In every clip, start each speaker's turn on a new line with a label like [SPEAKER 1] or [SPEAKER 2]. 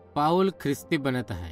[SPEAKER 1] पाऊल ख्रिस्ती बनत आहे।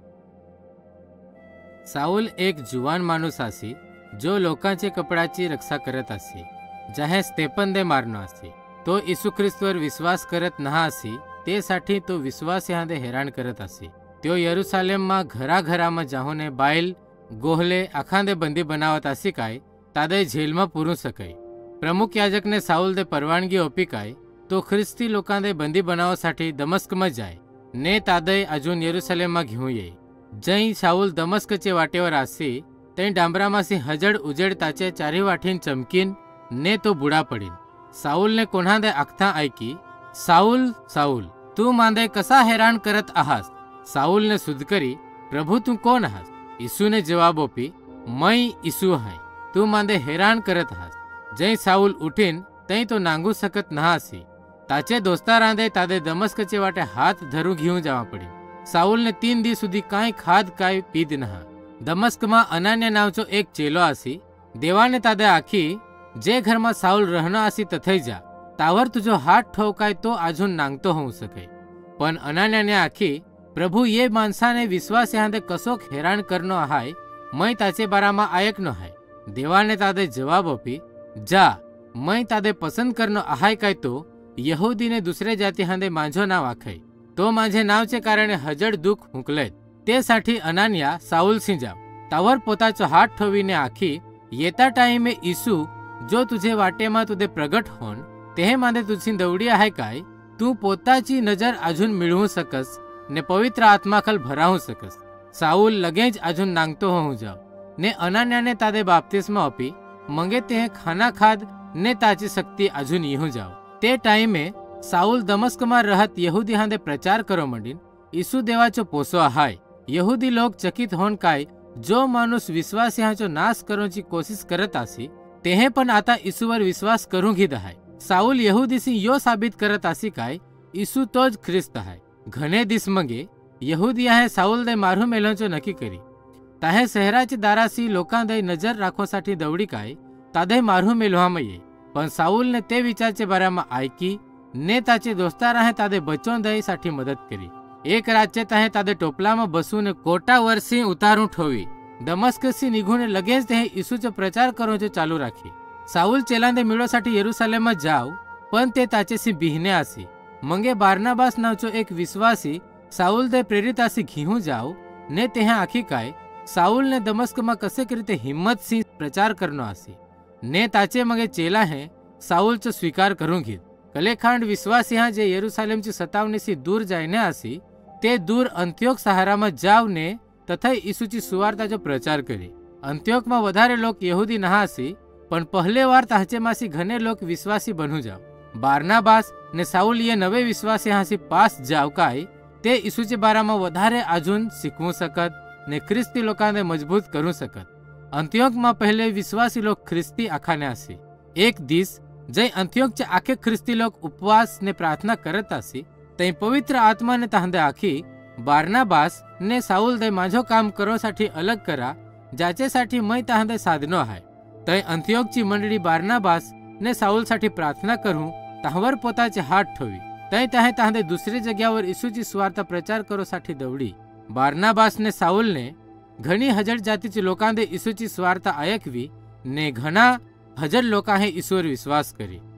[SPEAKER 1] साऊल एक जुवान माणूस आसी जो लोकांचे कपडाची रक्षा करत आसी, जाहे स्तेपन दे मारनो आसी। तो यीशु ख्रिस्तवर विश्वास करत नहा आसी, ते साठी तो विश्वास यहाँ दे हैरान करत आसी। त्यो यरूशलेम में घरा घरा में जाहोने बाइल गोहले आखांदे बंदी बनावत आसी काय तादे जेल में पूरू सकाय। प्रमुख याजक ने साऊल दे परवानगी ओपी काय तो ख्रिस्ती लोकांदे बंदी बनावासाठी दमस्क में जाय ने तादे अजून यरूशलेम में घेऊन येई। जई साऊल दमस्कचे वाटेवर आसी ते डांबरामासी हजड उजेड ताचे चारी वाठीन चमकीन ने तो बुडा पडीन। साऊल ने कोणादे आखता ऐकी, साऊल साऊल तू मांदे कसा हैरान करत आहास। साऊल ने सुध करी, प्रभु तू कोण आहास। यीशु ने जवाब ओपी, मैं यीशु है, तू मांदे हैरान करत आहास। जई साऊल उठीन तई तो नांगू सकत नहासी। ताचे दोस्तारांदे तादे दमस्कचे वाटे हाथ धरू घेऊन जावा पडी। साऊल ने 3 दी सुधी कांई खाद काय पीध नहा। दमस्क में अनान्या नावचो एक चेलो आसी। देवाने तादे आखी, जे घर में साऊल रहनो आसी तथई जा, तावर तुझो हाथ ठोकाय तो अजून नांगतो होऊ सके। पण अनान्याने आखी, प्रभु ये माणसाने विश्वास यहाँ कसोक हैरान करनो आहाय, मैं ताचे बारामा आयकनो है। देवाने तादे जवाब ओपी, जा मैं तादे पसंद करनो आहाय काय तो यहूदी ने दुसरे जाती हांदे माझो नाव आखाय, तो माझे नावचे कारणे हजड दुख हुकलेत। ते साठी अनान्या साऊल सी जाव। तावर पोताचो हाथ ठोवीने आखी, येता टाइमे यीशु जो तुझे वाटे में तुझे प्रगट होन तेहे मांदे तुझी दवडी आहे काय, तू पोताची नजर अजून मिळवू सकस ने पवित्र आत्माखल भरावू सकस। साऊल लगेज अजून नांगतो होऊ जाव ने अनान्याने तादे बाप्तिस्मा अपी मंगे ते खाना खाद ने ताची शक्ति अजून येऊ जाव। ते टाइमे साऊल दमस्क में रहत यहूदी हांदे प्रचार करो मंडीन, यीशु देवाचो पोसो आहाय। यहूदी लोग चकित होन काय जो माणूस विश्वास ह्याचो नाश करूची कोशिश करत आसी तेहे पण आता यीशुवर विश्वास करू घेत आहे। साऊल यहूदीसी यो साबित करत आसी काय यीशु तोज ख्रिस्त आहे। घणे दिस मगे यहूदी आहे साऊल दे मारू मेलोंचो नक्की करी। ताहे शहराची दारासी लोकां दे नजर राखोसाठी दवडी काय तादे मारू मेलवामा ये। पण साऊल ने ते विचारचे बारामा ऐकी ने ताचे दोस्तार आहे तादे बचोन दई साठी मदत करी। एक रातचे ताहे तादे टोपलाમાં बसून कोटा वर्षी उतारू ठोवी। दमस्कसी निघून लगेच ते यीशुचो प्रचार करूचो चालू राखी। साऊल चेलांदे मिळोसाठी यरूशलेम जाव, पण ते ताचेसी बिहने आसी। मंगे बारनाबास नावचो एक विश्वासी साऊल दे प्रेरित आसी घेऊन जाव ने ते आखी काय साऊल ने दमस्क में कसे करीते हिम्मत सी प्रचार करनो आसी ने ताचे मगे चेला है साऊलचो स्वीकार करूं घेत। कलेखांड विश्वासी हाँ जे यरूशलेमची सतावणी सी दूर जायने आसी ते दूर अंत्योक सहारा में जाव ने तथा यीशुची सुवार्ताचो प्रचार करी। अंत्योक में वधारे लोक यहूदी नहा आसी, पण पहले वार ताचे मासी घणे लोक विश्वासी बनू जाव। बारनाबास ने साऊल ये नवे विश्वासी हासी पास जाव काय ते यीशुचे बारामा वधारे अजून शिकवू सकत ने ख्रिस्ती लोकांने मजबूत करू सकत। अंत्योक में पहले विश्वासी लोक ख्रिस्ती आखाने आसी। एक दिस जय अंत्योकचे आखे ख्रिस्ती लोक उपवास ने प्रार्थना करत आसी तई पवित्र आत्मा ने तांदे आखी बारनाबास ने साऊल दे माझो काम करो साठी अलग करा, ज्याचे साठी मैं तांदे साधनो आहे। तई अंत्योकची मंडळी बारनाबास ने साऊल साठी प्रार्थना करू ताहवर पोताचे हात ठेवी। तई ताहे तांदे दुसरी जग्यावर यीशुची सुवार्ता प्रचार करो साठी दवडी। बारनाबास ने साऊल ने घणी हजर जातीची लोकांदे यीशुची सुवार्ता ऐकवी ने घणा हजर लोकांहे यीशुवर विश्वास करी।